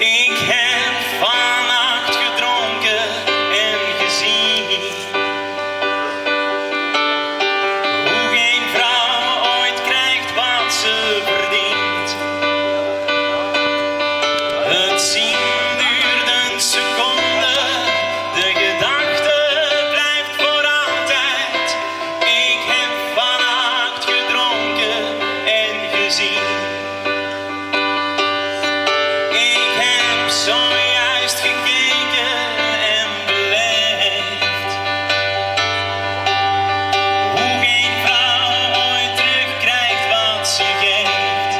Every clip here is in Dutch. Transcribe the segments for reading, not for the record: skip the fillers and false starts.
Ik heb vannacht gedronken en gezien hoe geen vrouw ooit krijgt wat ze verdient. Het zien duurt een seconde, de gedachte blijft voor altijd. Ik heb vannacht gedronken en gezien. Zojuist gekeken en beleefd hoe geen vrouw ooit terugkrijgt wat ze geeft.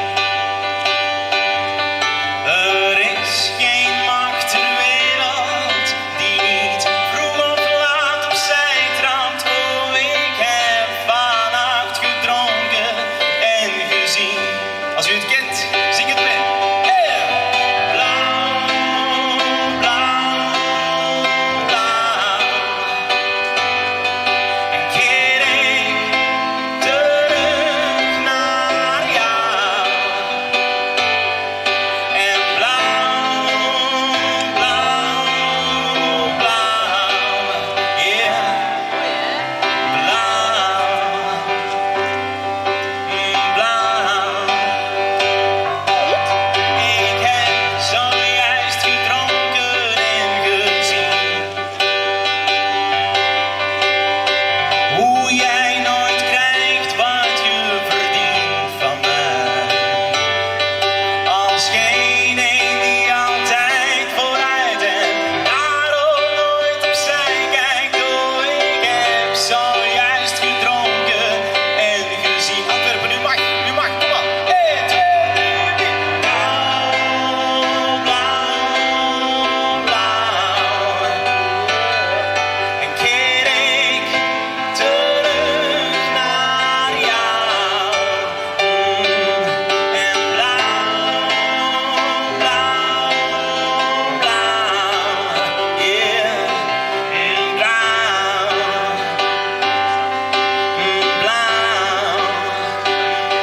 Er is geen macht ter wereld die niet vroeg of laat opzij trapt. Oh, ik heb vannacht gedronken en gezien. Als u het kent, zing het mee.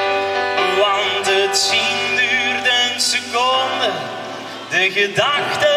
Het zien duurt een seconde, de gedachte